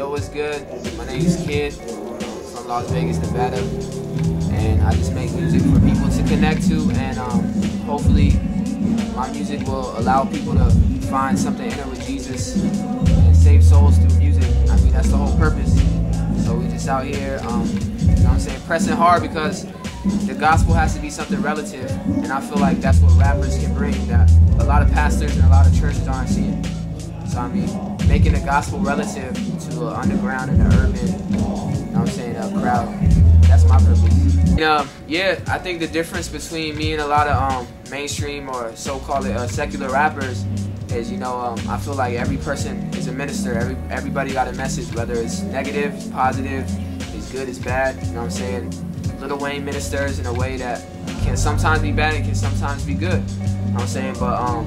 Yo, what's good? My name is Kid from Las Vegas, Nevada, and I just make music for people to connect to, and hopefully my music will allow people to find something inner with Jesus and save souls through music. I mean, that's the whole purpose. So we just out here, you know what I'm saying, pressing hard, because the gospel has to be something relative, and I feel like that's what rappers can bring that a lot of pastors and a lot of churches aren't seeing. So I mean, making the gospel relative to an underground and an urban, you know what I'm saying, crowd. That's my purpose. Yeah, I think the difference between me and a lot of mainstream or so-called secular rappers is, you know, I feel like every person is a minister. Everybody got a message, whether it's negative, positive, it's good, it's bad. You know what I'm saying? Lil Wayne ministers in a way that can sometimes be bad and can sometimes be good. You know what I'm saying? But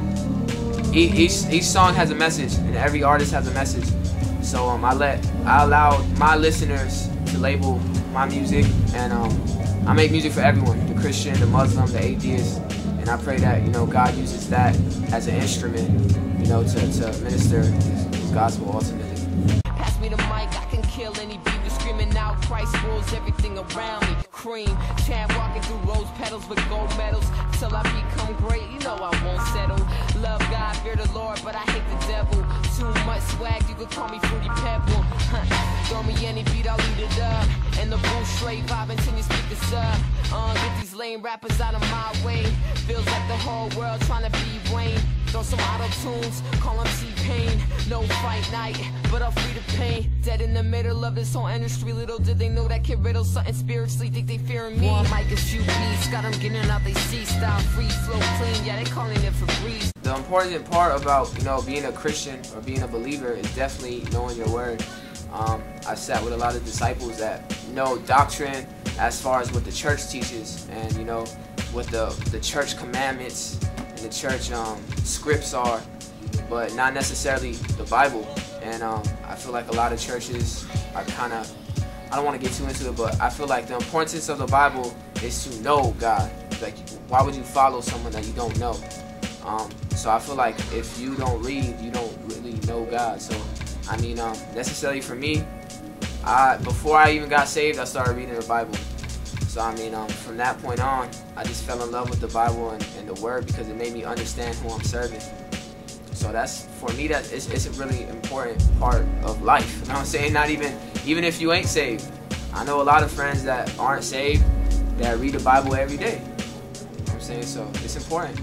each song has a message, and every artist has a message. So I allow my listeners to label my music, and I make music for everyone, the Christian, the Muslim, the atheist, and I pray that, you know, God uses that as an instrument, you know, to minister his gospel ultimately. Pass me the mic, I can kill any beat. Screaming out, Christ rules everything around me. Cream, champ walking through rose petals with gold medals. Till I become great, you know I won't settle. Love God, fear the Lord, but I hate the devil. Too much swag, you could call me Fruity Pebble. Throw me any beat, I'll eat it up. And the boom straight vibe until you speak this up. Get these lame rappers out of my way. Feels like the whole world trying to be Wayne. Throw some auto-tunes, call them T-Pain. No fight night, but I'll free the pain. Dead in the middle of this whole industry. Little did they know that Kid Riddle something spiritually. Think they fearing me. One mic, a few beats, got them getting out they C-style. Free, flow, clean, yeah, they calling it for breeze. The important part about, you know, being a Christian or being a believer is definitely knowing your word. I sat with a lot of disciples that know doctrine as far as what the church teaches, and, you know, what the church commandments and the church scripts are, but not necessarily the Bible. And I feel like a lot of churches are kind of, I don't want to get too into it, but I feel like the importance of the Bible is to know God. Like, why would you follow someone that you don't know? So I feel like if you don't read, you don't really know God. So I mean, necessarily for me, before I even got saved, I started reading the Bible. So I mean, from that point on, I just fell in love with the Bible and the Word, because it made me understand who I'm serving. So that's, for me, it's a really important part of life. You know what I'm saying? Not even if you ain't saved. I know a lot of friends that aren't saved that read the Bible every day. You know what I'm saying? So it's important.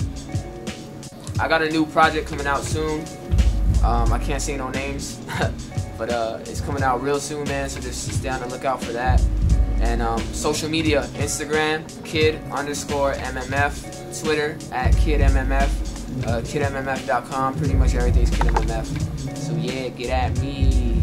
I got a new project coming out soon. I can't say no names, but it's coming out real soon, man. So just stay on the lookout for that. And social media, Instagram, kid_MMF, Twitter @KidMMF, KidMMF.com. Pretty much everything's KidMMF. So yeah, get at me.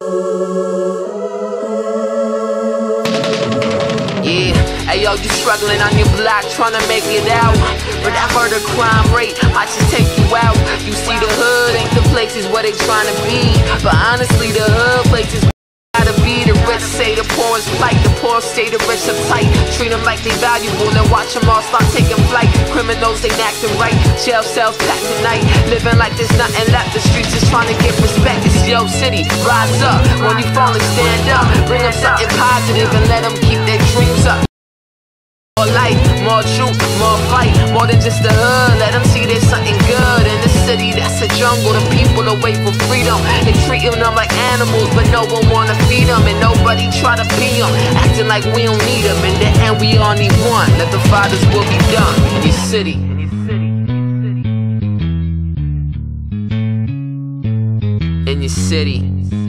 Yeah, hey yo, you struggling on your block, trying to make it out, but that murder crime rate might just take you out. You see, the hood ain't the places where they trying to be, but honestly the hood places gotta be. The rich say the poor is polite, the poor say the rich are tight. Treat them like they valuable and watch them all start taking flight. Criminals ain't acting right, jail cells packed tonight. Living like there's nothing left, the streets just trying to get respect. It's your city, rise up. When you fall and stand up, bring them something positive and let them keep their dreams up. More light, more truth, more fight, more than just the hood. Let them see there's something good in the city that's a jungle. The people are wait for freedom. They treating them like animals, but no one wanna feed them, and nobody try to be them. Acting like we don't need them. In the end, we all need one. Let the Father's will be done in your city. In your city.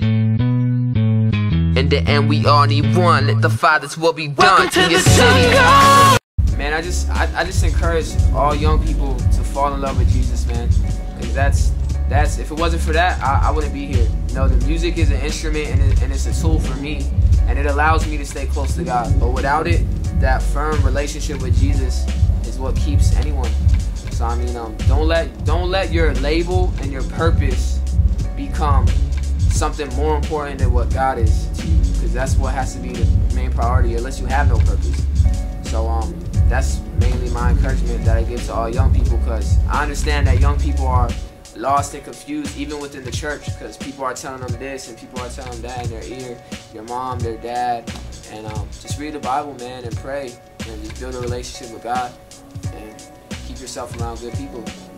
In the end, we all need one. Let the Father's will be done in your city. Man, I just encourage all young people to fall in love with Jesus, man. Because that's if it wasn't for that, I wouldn't be here. You know, the music is an instrument, and it's a tool for me, and it allows me to stay close to God. But without it, that firm relationship with Jesus is what keeps anyone. So I mean, don't let your label and your purpose become something more important than what God is to you, because that's what has to be the main priority, unless you have no purpose. So that's mainly my encouragement that I give to all young people, because I understand that young people are lost and confused, even within the church, because people are telling them this and people are telling them that in their ear, your mom, their dad. And just read the Bible, man, and pray, and just build a relationship with God, and keep yourself around good people.